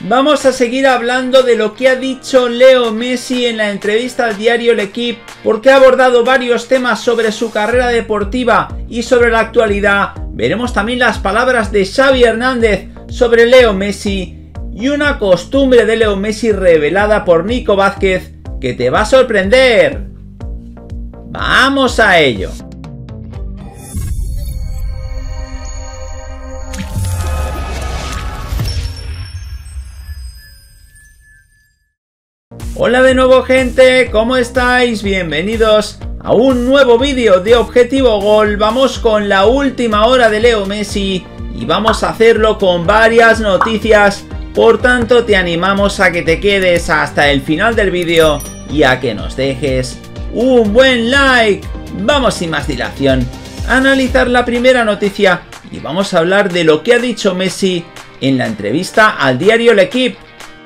Vamos a seguir hablando de lo que ha dicho Leo Messi en la entrevista al diario L'Equipe, porque ha abordado varios temas sobre su carrera deportiva y sobre la actualidad. Veremos también las palabras de Xavi Hernández sobre Leo Messi y una costumbre de Leo Messi revelada por Nico Vázquez que te va a sorprender. ¡Vamos a ello! Hola de nuevo, gente, ¿cómo estáis? Bienvenidos a un nuevo vídeo de Objetivo Gol. Vamos con la última hora de Leo Messi y vamos a hacerlo con varias noticias. Por tanto, te animamos a que te quedes hasta el final del vídeo y a que nos dejes un buen like. Vamos sin más dilación a analizar la primera noticia y vamos a hablar de lo que ha dicho Messi en la entrevista al diario L'Equipe.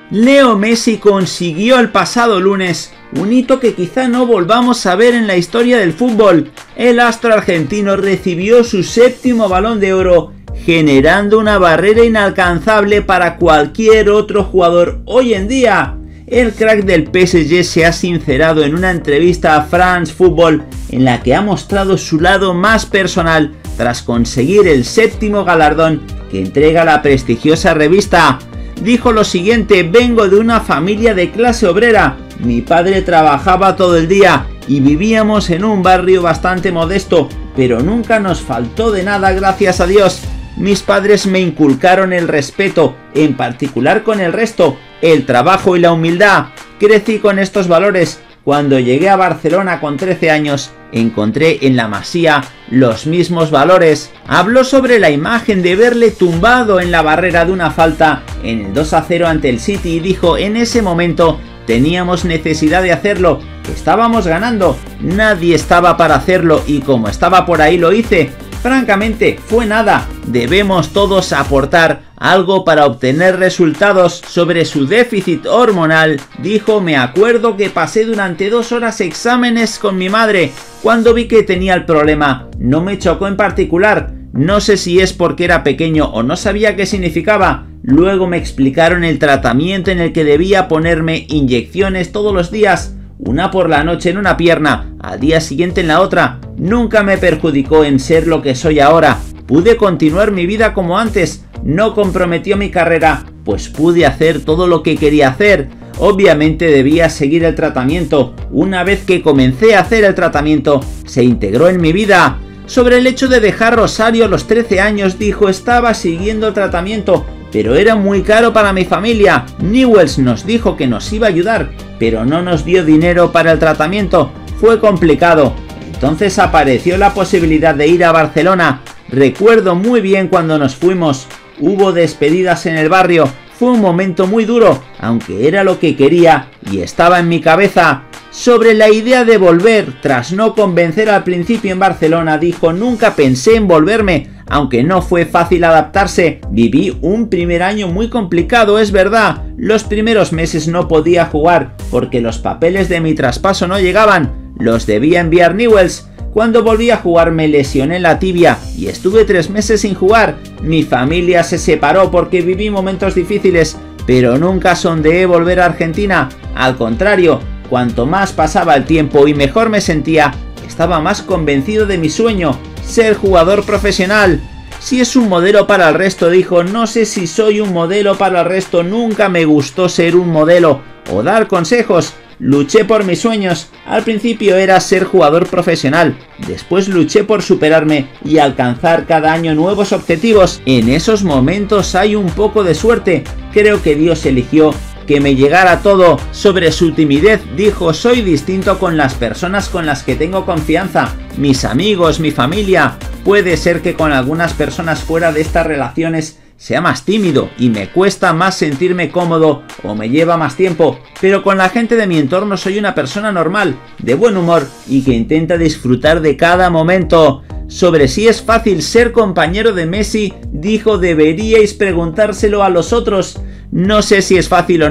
Leo Messi consiguió el pasado lunes un hito que quizá no volvamos a ver en la historia del fútbol. El astro argentino recibió su séptimo Balón de Oro, generando una barrera inalcanzable para cualquier otro jugador hoy en día. El crack del PSG se ha sincerado en una entrevista a France Football en la que ha mostrado su lado más personal tras conseguir el séptimo galardón que entrega la prestigiosa revista. Dijo lo siguiente: vengo de una familia de clase obrera, mi padre trabajaba todo el día y vivíamos en un barrio bastante modesto, pero nunca nos faltó de nada, gracias a Dios. Mis padres me inculcaron el respeto, en particular con el resto, el trabajo y la humildad. Crecí con estos valores. Cuando llegué a Barcelona con 13 años, encontré en la Masía los mismos valores. Habló sobre la imagen de verle tumbado en la barrera de una falta en el 2-0 ante el City y dijo: en ese momento teníamos necesidad de hacerlo, estábamos ganando, nadie estaba para hacerlo y como estaba por ahí lo hice. Francamente, fue nada, debemos todos aportar algo para obtener resultados. Sobre su déficit hormonal, dijo: me acuerdo que pasé durante 2 horas exámenes con mi madre. Cuando vi que tenía el problema, no me chocó en particular. No sé si es porque era pequeño o no sabía qué significaba. Luego me explicaron el tratamiento en el que debía ponerme inyecciones todos los días. Una por la noche en una pierna, al día siguiente en la otra. Nunca me perjudicó en ser lo que soy ahora. Pude continuar mi vida como antes. No comprometió mi carrera, pues pude hacer todo lo que quería hacer. Obviamente debía seguir el tratamiento. Una vez que comencé a hacer el tratamiento, se integró en mi vida. Sobre el hecho de dejar Rosario a los 13 años, dijo: estaba siguiendo el tratamiento, pero era muy caro para mi familia. Newell's nos dijo que nos iba a ayudar, pero no nos dio dinero para el tratamiento. Fue complicado. Entonces apareció la posibilidad de ir a Barcelona. Recuerdo muy bien cuando nos fuimos. Hubo despedidas en el barrio. Fue un momento muy duro, aunque era lo que quería y estaba en mi cabeza. Sobre la idea de volver, tras no convencer al principio en Barcelona, dijo: nunca pensé en volverme, aunque no fue fácil adaptarse. Viví un primer año muy complicado, es verdad. Los primeros meses no podía jugar, porque los papeles de mi traspaso no llegaban. Los debía enviar Newell's. Cuando volví a jugar me lesioné la tibia y estuve 3 meses sin jugar. Mi familia se separó porque viví momentos difíciles, pero nunca sondeé volver a Argentina. Al contrario, cuanto más pasaba el tiempo y mejor me sentía, estaba más convencido de mi sueño, ser jugador profesional. Si es un modelo para el resto, dijo: no sé si soy un modelo para el resto, nunca me gustó ser un modelo o dar consejos. Luché por mis sueños. Al principio era ser jugador profesional, después luché por superarme y alcanzar cada año nuevos objetivos. En esos momentos hay un poco de suerte. Creo que Dios eligió que me llegara todo. Sobre su timidez, dijo: soy distinto con las personas con las que tengo confianza, mis amigos, mi familia. Puede ser que con algunas personas fuera de estas relaciones sea más tímido y me cuesta más sentirme cómodo o me lleva más tiempo, pero con la gente de mi entorno soy una persona normal, de buen humor y que intenta disfrutar de cada momento. Sobre si es fácil ser compañero de Messi, dijo: deberíais preguntárselo a los otros. No sé si es fácil o no.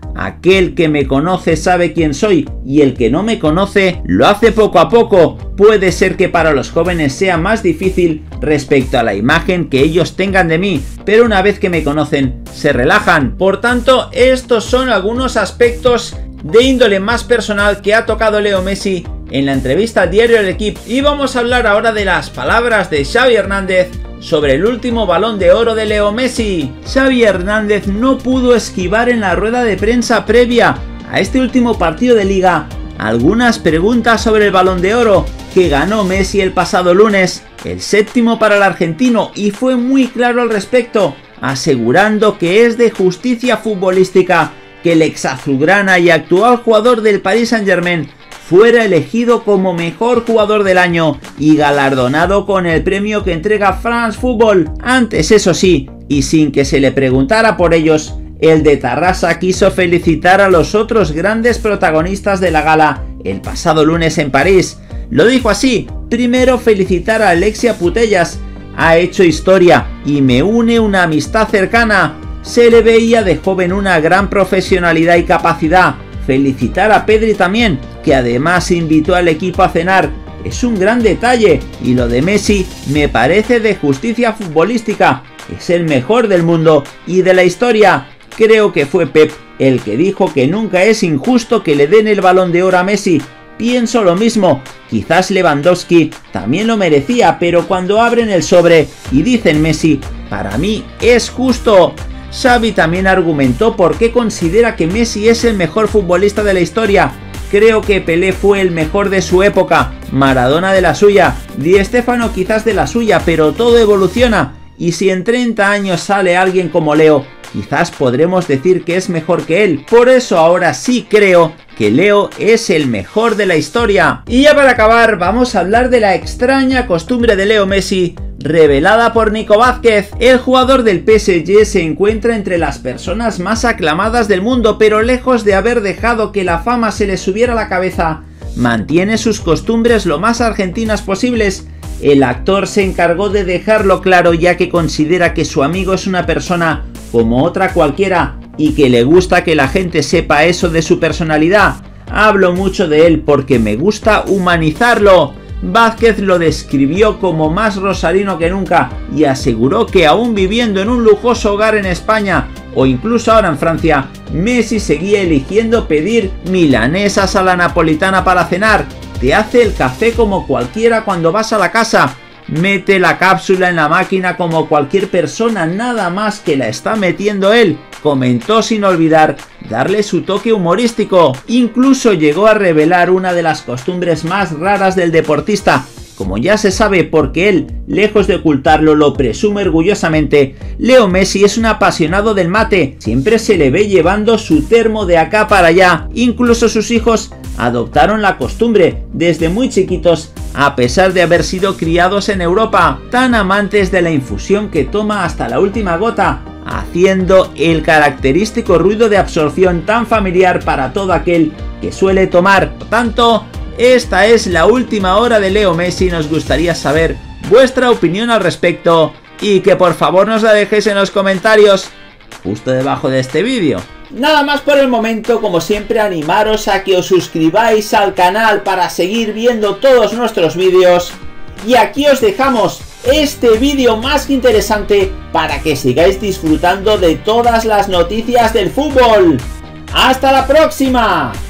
aquel que me conoce sabe quién soy y el que no me conoce lo hace poco a poco. Puede ser que para los jóvenes sea más difícil respecto a la imagen que ellos tengan de mí, pero una vez que me conocen se relajan. Por tanto, estos son algunos aspectos de índole más personal que ha tocado Leo Messi en la entrevista al diario El Equipo. Y vamos a hablar ahora de las palabras de Xavi Hernández sobre el último Balón de Oro de Leo Messi. Xavi Hernández no pudo esquivar en la rueda de prensa previa a este último partido de Liga algunas preguntas sobre el Balón de Oro que ganó Messi el pasado lunes, el 7º para el argentino, y fue muy claro al respecto, asegurando que es de justicia futbolística que el ex azulgrana y actual jugador del Paris Saint-Germain fuera elegido como mejor jugador del año y galardonado con el premio que entrega France Football. Antes, eso sí, y sin que se le preguntara por ellos, el de Tarrasa quiso felicitar a los otros grandes protagonistas de la gala el pasado lunes en París. Lo dijo así: primero felicitar a Alexia Putellas, ha hecho historia y me une una amistad cercana. Se le veía de joven una gran profesionalidad y capacidad. Felicitar a Pedri también, que además invitó al equipo a cenar. Es un gran detalle, y lo de Messi me parece de justicia futbolística. Es el mejor del mundo y de la historia. Creo que fue Pep el que dijo que nunca es injusto que le den el Balón de Oro a Messi. Pienso lo mismo, quizás Lewandowski también lo merecía, pero cuando abren el sobre y dicen Messi, para mí es justo. Xavi también argumentó por qué considera que Messi es el mejor futbolista de la historia. Creo que Pelé fue el mejor de su época, Maradona de la suya, Di Stéfano quizás de la suya, pero todo evoluciona. Y si en 30 años sale alguien como Leo, quizás podremos decir que es mejor que él. Por eso ahora sí creo que Leo es el mejor de la historia. Y ya para acabar, vamos a hablar de la extraña costumbre de Leo Messi revelada por Nico Vázquez. El jugador del PSG se encuentra entre las personas más aclamadas del mundo, pero lejos de haber dejado que la fama se le subiera a la cabeza, mantiene sus costumbres lo más argentinas posibles. El actor se encargó de dejarlo claro, ya que considera que su amigo es una persona como otra cualquiera y que le gusta que la gente sepa eso de su personalidad. Hablo mucho de él porque me gusta humanizarlo. Vázquez lo describió como más rosarino que nunca y aseguró que aún viviendo en un lujoso hogar en España o incluso ahora en Francia, Messi seguía eligiendo pedir milanesas a la napolitana para cenar. Te hace el café como cualquiera cuando vas a la casa. Mete la cápsula en la máquina como cualquier persona, nada más que la está metiendo él, comentó, sin olvidar darle su toque humorístico. Incluso llegó a revelar una de las costumbres más raras del deportista. Como ya se sabe, porque él, lejos de ocultarlo, lo presume orgullosamente, Leo Messi es un apasionado del mate. Siempre se le ve llevando su termo de acá para allá. Incluso sus hijos adoptaron la costumbre desde muy chiquitos, a pesar de haber sido criados en Europa, tan amantes de la infusión que toma hasta la última gota, haciendo el característico ruido de absorción tan familiar para todo aquel que suele tomar. Por tanto, esta es la última hora de Leo Messi. Nos gustaría saber vuestra opinión al respecto y que por favor nos la dejéis en los comentarios justo debajo de este vídeo. Nada más por el momento. Como siempre, animaros a que os suscribáis al canal para seguir viendo todos nuestros vídeos. Y aquí os dejamos este vídeo más que interesante para que sigáis disfrutando de todas las noticias del fútbol. ¡Hasta la próxima!